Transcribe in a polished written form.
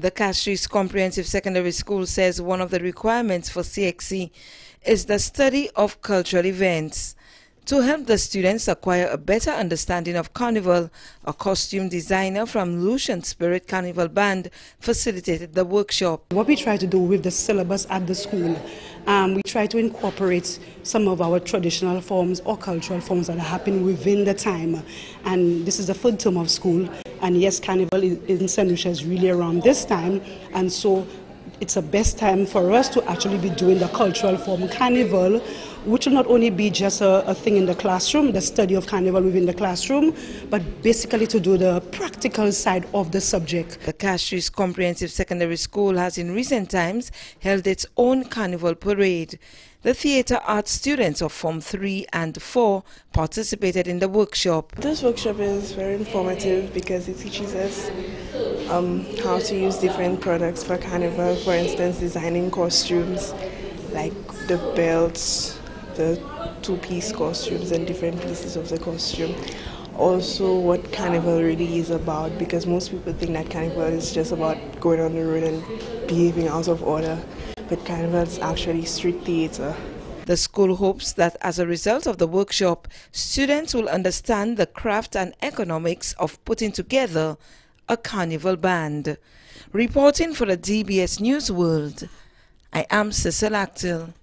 The Castries Comprehensive Secondary School says one of the requirements for CXC is the study of cultural events. To help the students acquire a better understanding of Carnival, a costume designer from Lucian Spirit Carnival Band facilitated the workshop. What we try to do with the syllabus at the school, we try to incorporate some of our traditional forms or cultural forms that are happening within the time. And this is the third term of school. And yes, Carnival in St. Lucia is really around this time. And so it's the best time for us to actually be doing the cultural form Carnival, which will not only be just a thing in the classroom, the study of Carnival within the classroom, but basically to do the practical side of the subject. The Castries Comprehensive Secondary School has in recent times held its own Carnival parade. The theatre arts students of Form 3 and 4 participated in the workshop. This workshop is very informative because it teaches us how to use different products for Carnival. For instance, designing costumes like the belts, the two-piece costumes and different pieces of the costume. Also what Carnival really is about, because most people think that Carnival is just about going on the road and behaving out of order. But Carnival is actually street theatre. The school hopes that as a result of the workshop, students will understand the craft and economics of putting together a carnival band. Reporting for the DBS News World, I am Cecil Actil.